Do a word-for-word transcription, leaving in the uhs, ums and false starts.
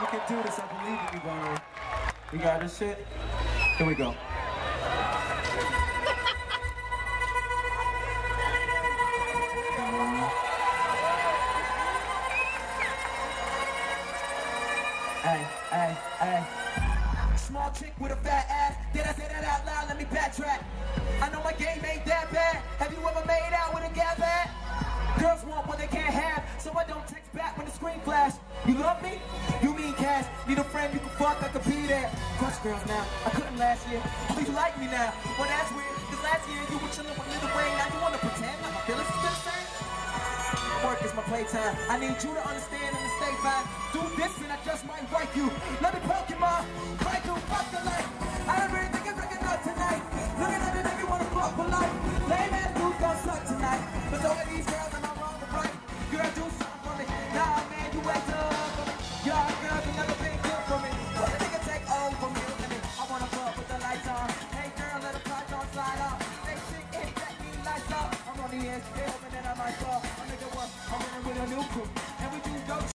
You can do this, I believe in you, Bonnaroo. You got this shit? Here we go. Hey, hey, hey. Small chick with a fat ass. Did I say that out loud? Let me backtrack. I know my game ain't that bad. Have you ever made out with a gal bad? Girls want what they can't have, so I don't text back when the screen flash. You love me? You mean cash. Need a friend you can fuck, I could be there. Crush girls now, I couldn't last year. Please like me now. Well, that's weird, cause last year you were chilling with Little Rain. Now you wanna pretend like my feelings is still the same? Work is my playtime. I need you to understand and to stay fine. Do this and I just might write you. Let me poke you, ma. Try to fuck the life. I don't really think it's looking up tonight. Looking at it if you wanna fuck for life. Lame ass dudes gon' suck tonight. But so are these girls, am I wrong or right? Girl, do something for me. Nah, man, you act up for me. Y'all girls have never been good for me. What a nigga take over me? I wanna fuck with the lights on. Hey girl, let the party on slide off. Hey chick, hit that mean lights off. I'm on the edge, filming and I might fall. I'm nigga what? I'm in with a new crew.